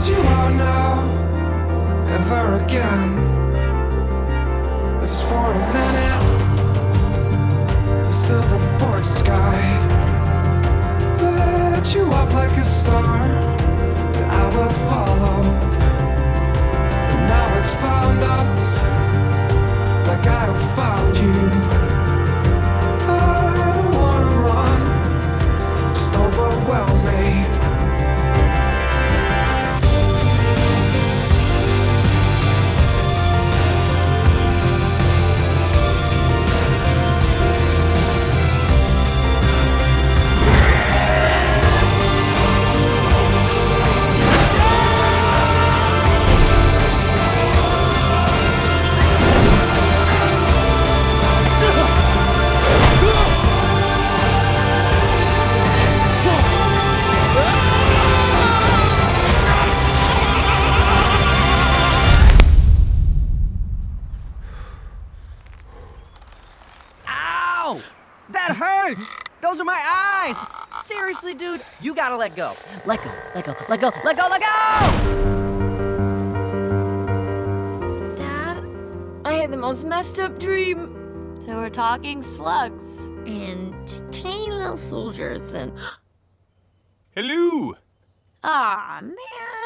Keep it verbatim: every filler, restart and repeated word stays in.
what you are now, ever again. But just for a minute, the silver forked sky lit you up like a star that I will follow. And now it's found us, like I have found you. I don't wanna run, just overwhelm me. That hurts! Those are my eyes! Seriously, dude, you gotta let go. Let go, let go, let go, let go, let go! Dad, I had the most messed up dream. There were talking slugs and tiny little soldiers and... Hello! Aw, man.